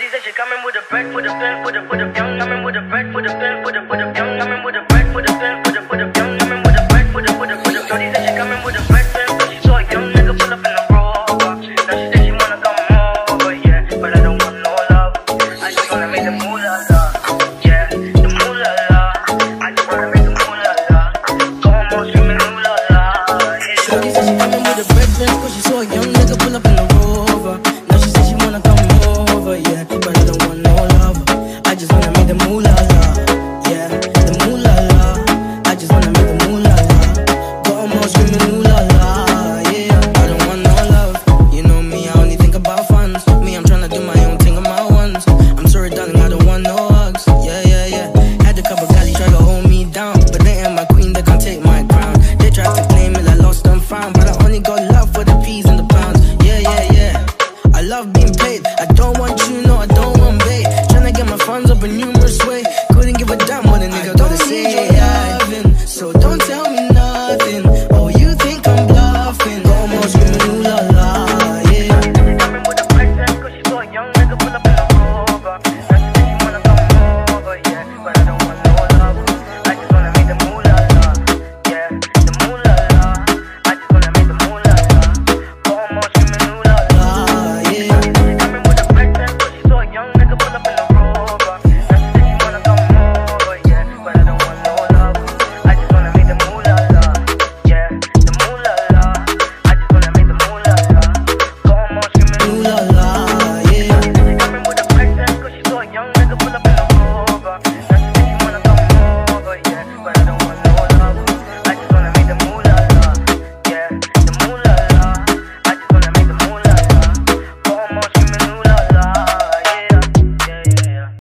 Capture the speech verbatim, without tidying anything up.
Shorty said she coming with a bread, with a pen, with a with a young. Coming with a bread, with a pen, with a with a young. Coming with a bread, with a pen, with a with a young. Coming with a bread, with a with a with a. Shorty said she coming with a bread pen, but she saw a young nigga pull up in the rover. Now she said she wanna come over, yeah, but I don't want no love. I just wanna make the moolah la, yeah, the moolah la. I just wanna make the moolah la. Go on, more screaming moolah la, yeah. Shorty said she coming with a bread pen, cause she saw a young nigga pull up in the rover. Now she said she wanna come over, yeah, but I don't want no love. I just wanna make the moolah la, yeah, the moolah la. I just wanna make the moolah la. Go on, more screaming moolah la, yeah. I don't want no love. You know me, I only think about funds. Me, I'm tryna do my own thing on my ones. I'm sorry, darling, I don't want no hugs. Yeah, yeah, yeah. Had a couple guys try to hold me down, but they ain't my queen, they can't take my crown. They tried to claim it, I lost and found, but I only got love for the peas and the pounds. Yeah, yeah, yeah. I love being paid, I don't want you